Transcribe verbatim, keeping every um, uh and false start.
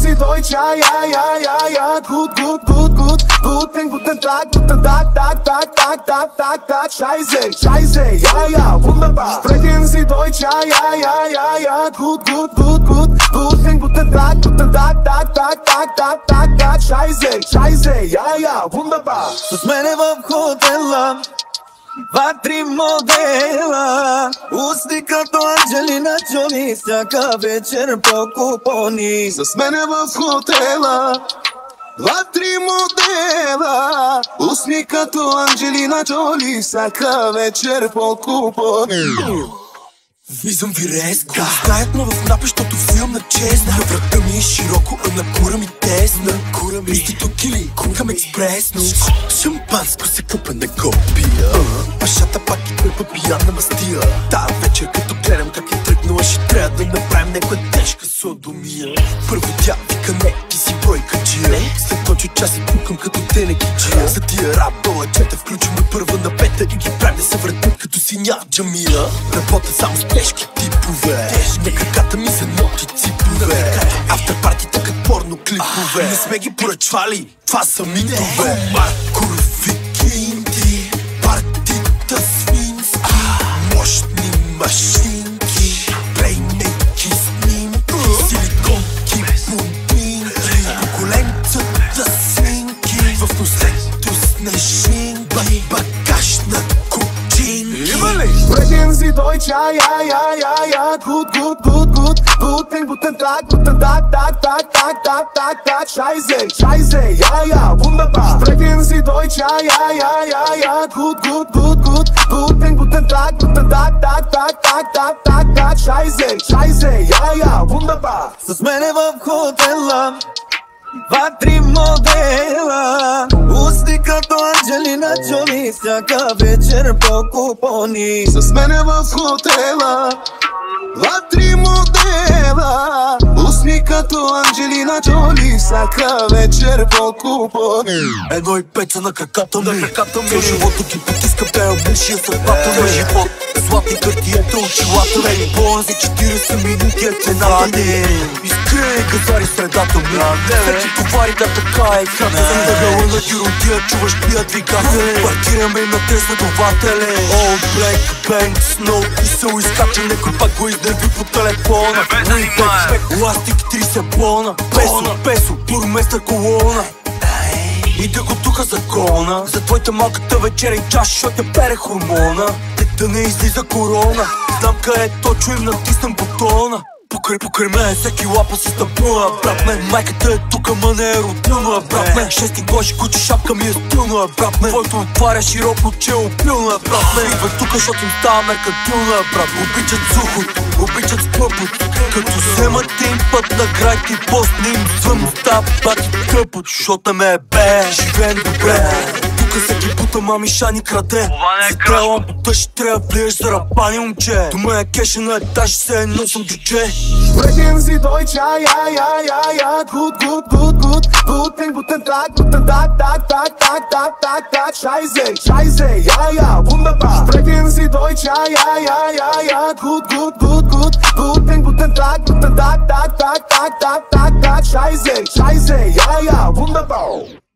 Sie Deutsch, ja, ja, ja, ja, ja, gut, gut, gut, gut, guten, guten Tag, guten Tag, Tag, Tag, Tag, Tag, Tag, Tag, Scheiße, Scheiße, ja, ja, wunderbar. Sprechen Sie Deutsch, ja, ja, ja, ja, ja, gut, gut, gut, gut, guten, guten Tag, guten Tag, Tag, Tag, Tag, Tag, Tag, Tag, Scheiße, Scheiße, ja, ja, wunderbar. С мене в хотела два-три модела, устни като Анджелина Джоли, всяка вечер по купони. С мене в хотела два-три модела, устни като Анджелина Джоли, всяка вечер по купони. Виждам ви резко, знаят ме в напа, защото филм на честна. На врата ми е широко, а на кура ми тесна. Кура ми истито кили, кукам експресно. Шампанско се купа не го пия. Пашата пак и купа пияна мастия. Та вечер като гледам как е тръгнала, ще трябва да направим някоя тежка содомия. Първо тя вика не, ти си бройка джия. След точно час и пукам като тенекиджия. За тия рап долъчета включваме първа на пета и ги правим да се въртат като синя в джамия. Работя само с тежки типове, на краката ми са ноти ципове. Автопартита като порно клипове, не сме ги поръчвали, това са митове. Маркорови кинти, партита свински, мощни машинки, плеймейки снимки, силиконки, бомбинки, поколенцата свинки, в носето снежинки, багаж на кучинки. Sprechen Sie Deutsch, ja, ja, ja, ja, ja, gut, gut, gut, gut, guten, guten Tag, guten Tag, Tag, Tag, Tag, Tag, Tag, Tag, Scheiße, Scheiße, ja, ja, wunderbar. Sprechen Sie Deutsch, ja, ja, ja, ja, ja, gut, gut, gut, gut, guten, guten Tag, guten Tag, Tag, Tag, Tag, Tag, Tag, Tag, Scheiße, Scheiße, ja, ja, wunderbar. С мене в хотела два-три модела, устни като Анджелина Джоли, всяка вечер по купони. С мене в хотела два-три модела, устни като Анджелина Джоли, всяка вечер по купони. Едно и пеца на краката ми, цял живота ги потиска, бе обушия съдбата ми. Живот, златни картиета, очилата ми, болен за четиридесет минути е цената ми. Изкрие газари в средата ми, всеки ковари да така е хата. Съм дъгъла на гиротия, чуваш пия двигатели. Паркираме на преследователи. Old Black Bank Snow и се изкача, некой пак го изнерви по телефона. Уипек, ластик, три сепона, песо, песо, бурместър колона. И да го тука закона за твоята малката вечера и чаша, защото те пере хормона. Да не излиза корона, знам къде точно им натиснам бутона. Покрай, покрай мен всеки лапа си стъпнува, брат мен. Майката е тука, ма не е родилна, брат мен. Шести кожи, които шапка ми е стилна, брат мен. Твоето отваря широко, че е опилна, брат мен. Идва тука, защото им става меркантилна, брат. Обичат сухото, обичат скъпото, като вземат им път на град и после им звън става бати тъпот. Защото ме е бе, живеем добре. Тука всеки бута мами шани краде. Затрелам по тъщи, трябва влияш за рапани, момче. Дома е кеша на етаж, се едно съм джудже. Sprechen Sie Deutsch, ja, ja, ja, ja, ja, gut, gut, gut, gut, guten, guten Tag, guten Tag, Tag, Tag, Tag, Tag, Tag, Tag, Scheiße, Scheiße, ja, ja, wunderbar. Sprechen Sie Deutsch, ja, ja, ja, ja, ja, gut, gut, gut, gut, guten, guten Tag, guten Tag, Tag, Tag, Tag, Tag, Tag, Tag, Scheiße, Scheiße, ja, ja, wunderbar.